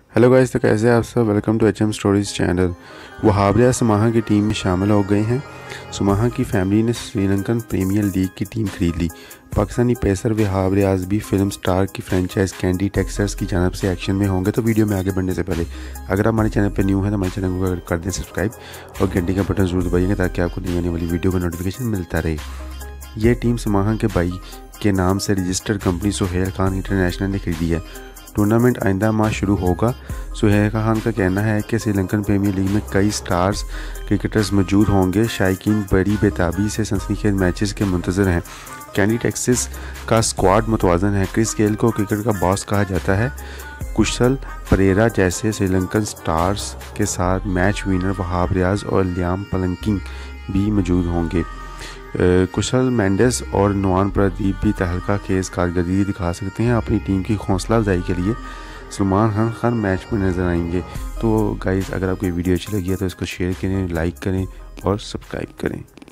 Hello guys, तो कैसे हैं आप सब। Welcome to HM stories channel. Wahab Riaz Samaha की टीम में शामिल हो गए हैं। समाहा की फैमिली ने श्रीलंकन प्रीमियर लीग की टीम खरीद ली। पाकिस्तानी पेसर वहाब रियाज भी फिल्म स्टार की फ्रेंचाइज कैंडी टेक्सर्स की जानब से एक्शन में होंगे। तो वीडियो में आगे बढ़ने से पहले अगर आप हमारे चैनल पर न्यू हैं तो हमारे चैनल को कर दें सब्सक्राइब और घंटी का बटन जरूर दबाइएगा ताकि आपको नई आने वाली वीडियो का नोटिफिकेशन मिलता रहे। ये टीम समाहा के भाई के नाम से registered company Sohail Khan international ने खरीदी है। टूर्नामेंट आइंदा माह शुरू होगा। सुहेल खान का कहना है कि श्रीलंकन प्रीमियर लीग में कई स्टार्स क्रिकेटर्स मौजूद होंगे। शायकीन बड़ी बेताबी से सनसनीखेज मैचेस के मुंतज़र हैं। कैंडी टेक्सस का स्क्वाड मुतवाज़न है। क्रिस गेल को क्रिकेट का बॉस कहा जाता है। कुशल परेरा जैसे श्रीलंकन स्टार्स के साथ मैच विनर वहाब रियाज और लियाम पलंकिंग भी मौजूद होंगे। कुशल मेंडेस और नुआन प्रदीप भी तहलका खेज कारकर्दगी दिखा सकते हैं। अपनी टीम की हौसला अफजाई के लिए सलमान खान मैच में नजर आएंगे। तो गाइस, अगर आपको ये वीडियो अच्छी लगी है तो इसको शेयर करें, लाइक करें और सब्सक्राइब करें।